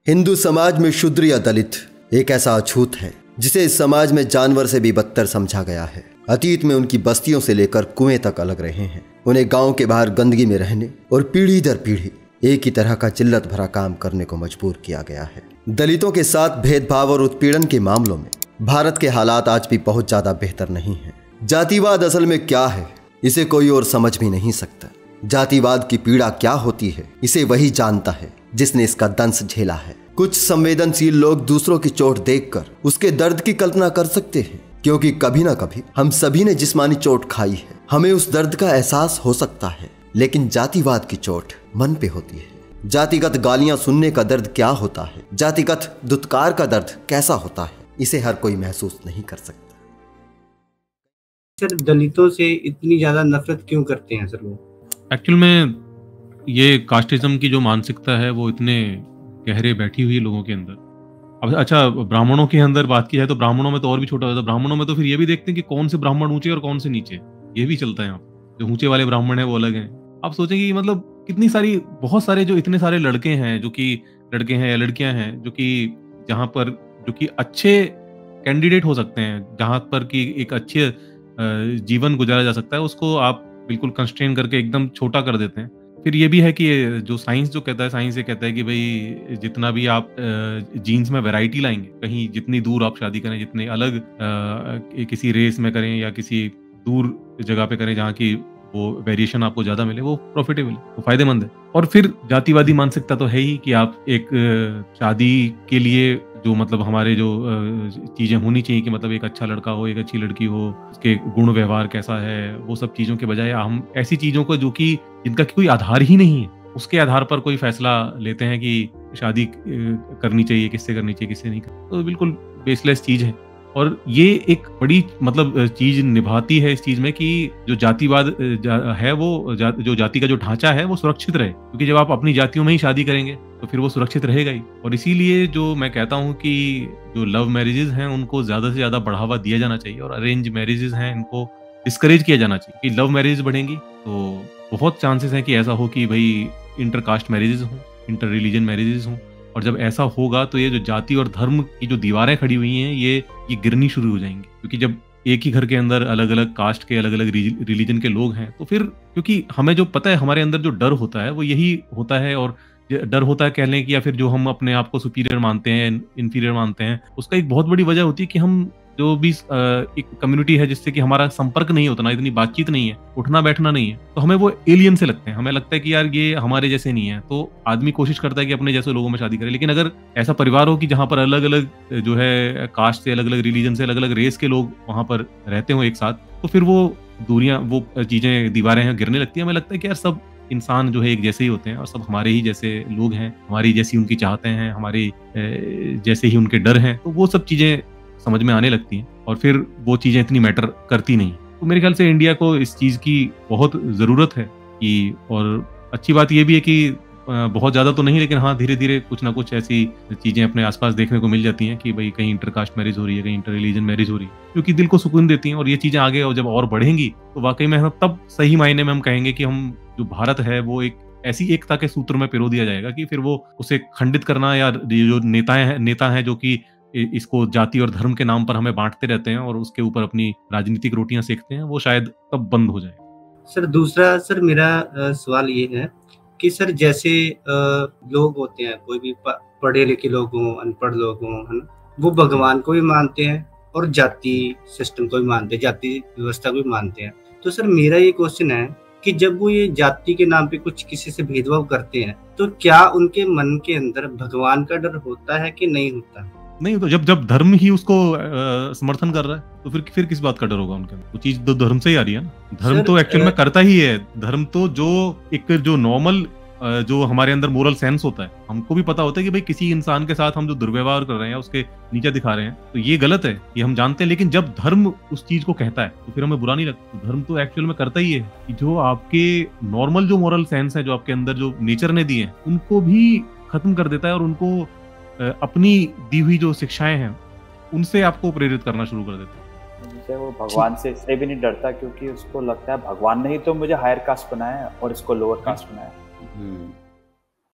हिंदू समाज में शूद्र या दलित एक ऐसा अछूत है जिसे इस समाज में जानवर से भी बदतर समझा गया है। अतीत में उनकी बस्तियों से लेकर कुएं तक अलग रहे हैं। उन्हें गांव के बाहर गंदगी में रहने और पीढ़ी दर पीढ़ी एक ही तरह का जिल्लत भरा काम करने को मजबूर किया गया है। दलितों के साथ भेदभाव और उत्पीड़न के मामलों में भारत के हालात आज भी बहुत ज्यादा बेहतर नहीं है। जातिवाद असल में क्या है इसे कोई और समझ भी नहीं सकता। जातिवाद की पीड़ा क्या होती है इसे वही जानता है जिसने इसका दंश झेला है। कुछ संवेदनशील लोग दूसरों की चोट देखकर उसके दर्द की कल्पना कर सकते हैं, क्योंकि कभी ना कभी हम सभी ने जिस्मानी चोट खाई है। हमें उस दर्द का एहसास हो सकता है, लेकिन जातिवाद की चोट मन पे होती है। जातिगत गालियां सुनने का दर्द क्या होता है, जातिगत दुत्कार का दर्द कैसा होता है, इसे हर कोई महसूस नहीं कर सकता। सर, दलितों से इतनी ज्यादा नफरत क्यों करते हैं सर वो? एक्चुअल में ये कास्टिज्म की जो मानसिकता है वो इतने गहरे बैठी हुई है लोगों के अंदर। अब अच्छा, ब्राह्मणों के अंदर बात की जाए तो ब्राह्मणों में तो और भी छोटा होता है। ब्राह्मणों में तो फिर ये भी देखते हैं कि कौन से ब्राह्मण ऊंचे और कौन से नीचे, ये भी चलता है यहाँ पे। जो ऊंचे वाले ब्राह्मण है वो अलग हैं। आप सोचेंगे कि मतलब कितनी सारी, बहुत सारे जो इतने सारे लड़के हैं, जो कि लड़के हैं या लड़कियां हैं, जो कि जहाँ पर जो कि अच्छे कैंडिडेट हो सकते हैं, जहाँ पर कि एक अच्छे जीवन गुजारा जा सकता है, उसको आप बिल्कुल कंस्ट्रेन करके एकदम छोटा कर देते हैं। फिर ये भी है कि जो साइंस जो कहता है, साइंस ये कहता है कि भाई जितना भी आप जीन्स में वैरायटी लाएंगे, कहीं जितनी दूर आप शादी करें, जितने अलग किसी रेस में करें या किसी दूर जगह पे करें जहाँ की वो वेरिएशन आपको ज्यादा मिले, वो प्रॉफिटेबल है, वो फायदेमंद है। और फिर जातिवादी मानसिकता तो है ही कि आप एक शादी के लिए जो मतलब हमारे जो चीजें होनी चाहिए कि मतलब एक अच्छा लड़का हो, एक अच्छी लड़की हो, उसके गुण व्यवहार कैसा है, वो सब चीजों के बजाय हम ऐसी चीजों को जो कि जिनका कोई आधार ही नहीं है, उसके आधार पर कोई फैसला लेते हैं कि शादी करनी चाहिए, किससे करनी चाहिए, किससे नहीं करनी। तो बिल्कुल बेसलेस चीज है। और ये एक बड़ी मतलब चीज निभाती है इस चीज में कि जो जातिवाद है वो जो जाति का जो ढांचा है वो सुरक्षित रहे, क्योंकि जब आप अपनी जातियों में ही शादी करेंगे तो फिर वो सुरक्षित रहेगा ही। और इसीलिए जो मैं कहता हूँ कि जो लव मैरिजेस हैं उनको ज्यादा से ज्यादा बढ़ावा दिया जाना चाहिए और अरेंज मैरिजेस हैं इनको डिस्करेज किया जाना चाहिए। कि लव मैरिज बढ़ेंगी तो बहुत चांसेस हैं कि ऐसा हो कि भाई इंटर कास्ट मैरिजेस हों, इंटर रिलीजन मैरिजेस हों। और जब ऐसा होगा तो ये जो जाति और धर्म की जो दीवारें खड़ी हुई हैं ये गिरनी शुरू हो जाएंगी, क्योंकि जब एक ही घर के अंदर अलग अलग कास्ट के, अलग अलग रिलीजन के लोग हैं तो फिर, क्योंकि हमें जो पता है हमारे अंदर जो डर होता है वो यही होता है। और डर होता है कह लें कि या फिर जो हम अपने आप को सुपीरियर मानते हैं, इन्फीरियर मानते हैं, उसका एक बहुत बड़ी वजह होती है कि हम जो भी एक कम्युनिटी है जिससे कि हमारा संपर्क नहीं होता ना, इतनी बातचीत नहीं है, उठना बैठना नहीं है, तो हमें वो एलियन से लगते हैं। हमें लगता है कि यार ये हमारे जैसे नहीं है, तो आदमी कोशिश करता है कि अपने जैसे लोगों में शादी करे। लेकिन अगर ऐसा परिवार हो कि जहाँ पर अलग अलग जो है कास्ट से, अलग अलग रिलीजन से, अलग अलग रेस के लोग वहां पर रहते हो एक साथ, तो फिर वो दूरियां, वो चीजें, दीवारें हैं गिरने लगती है। हमें लगता है कि यार सब इंसान जो है एक जैसे ही होते हैं और सब हमारे ही जैसे लोग हैं, हमारी जैसी उनकी चाहते हैं, हमारे जैसे ही उनके डर हैं, तो वो सब चीजें समझ में आने लगती हैं और फिर वो चीजें इतनी मैटर करती नहीं। तो मेरे ख्याल से इंडिया को इस चीज की बहुत जरूरत है कि, और अच्छी बात ये भी है कि बहुत ज्यादा तो नहीं, लेकिन हाँ धीरे धीरे कुछ ना कुछ ऐसी चीजें अपने आसपास देखने को मिल जाती हैं कि भाई कहीं इंटरकास्ट मैरिज हो रही है, कहीं इंटर रिलीजन मैरिज हो रही है, क्योंकि दिल को सुकून देती हैं। और ये चीजें आगे और जब और बढ़ेंगी तो वाकई में हम तब सही मायने में हम कहेंगे कि हम जो भारत है वो एक ऐसी एकता के सूत्र में पिरो दिया जाएगा कि फिर वो उसे खंडित करना, या जो नेता हैं जो कि इसको जाति और धर्म के नाम पर हमें बांटते रहते हैं और उसके ऊपर अपनी राजनीतिक रोटियां सेकते हैं, वो शायद तब बंद हो जाए। सर, दूसरा सर मेरा सवाल ये है कि सर जैसे लोग होते हैं, कोई भी पढ़े लिखे लोग हों, अनपढ़ लोग हों, है ना, वो भगवान को भी मानते हैं और जाति सिस्टम को भी मानते हैं, जाति व्यवस्था को भी मानते हैं। तो सर मेरा ये क्वेश्चन है कि जब वो ये जाति के नाम पे कुछ किसी से भेदभाव करते हैं तो क्या उनके मन के अंदर भगवान का डर होता है कि नहीं होता? नहीं, तो जब धर्म ही उसको समर्थन कर रहा है तो फिर किस बात का डर होगा उनके? वो चीज तो धर्म से ही आ रही है ना। धर्म तो एक्चुअल में करता ही है। धर्म तो जो नॉर्मल जो हमारे अंदर मोरल सेंस होता है, हमको भी पता होता है कि भाई किसी इंसान के साथ हम जो दुर्व्यवहार कर रहे हैं, उसके नीचे दिखा रहे हैं, तो ये गलत है, ये हम जानते हैं। लेकिन जब धर्म उस चीज को कहता है तो फिर हमें बुरा नहीं लगता। धर्म तो एक्चुअल में करता ही है कि जो आपके नॉर्मल जो मोरल सेंस है, जो आपके अंदर जो नेचर ने दिए हैं, उनको भी खत्म कर देता है और उनको अपनी दी हुई जो शिक्षाएं हैं उनसे आपको प्रेरित करना शुरू कर देता है। जैसे वो भगवान से इसलिए भी नहीं डरता क्योंकि उसको लगता है भगवान ने ही तो मुझे हायर कास्ट बनाया और इसको लोअर कास्ट बनाया।